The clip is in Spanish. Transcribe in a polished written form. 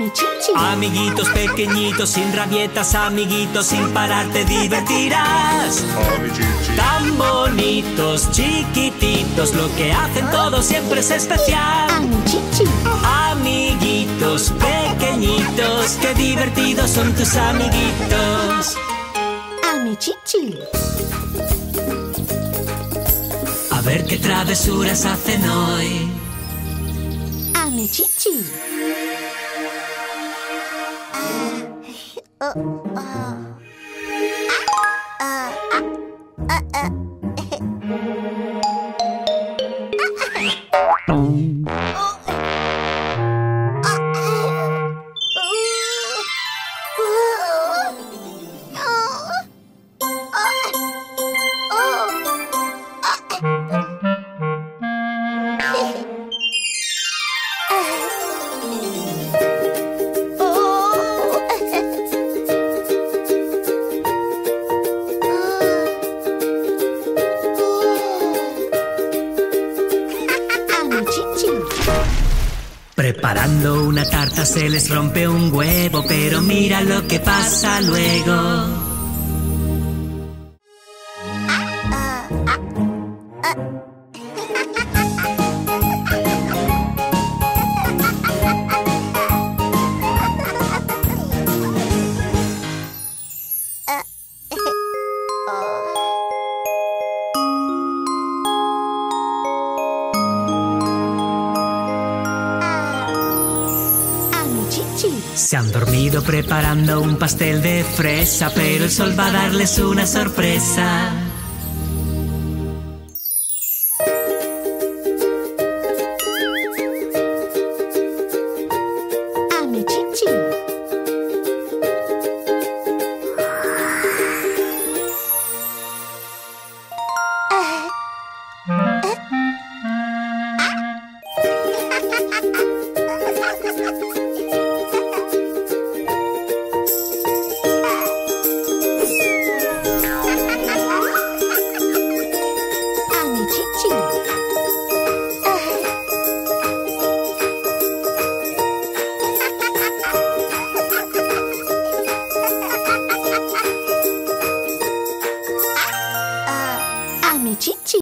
mi chichi. Amiguitos pequeñitos, sin rabietas, amiguitos, sin parar te divertirás. A mi chichi. Tan bonitos, chiquititos, lo que hacen todos siempre es especial. A mi chichi. Amiguitos pequeñitos, qué divertidos son tus amiguitos. A mi chichi. A ver qué travesuras hacen hoy. A mi chichi. Preparando una tarta se les rompe un huevo, pero mira lo que pasa luego. Se han dormido preparando un pastel de fresa, pero el sol va a darles una sorpresa.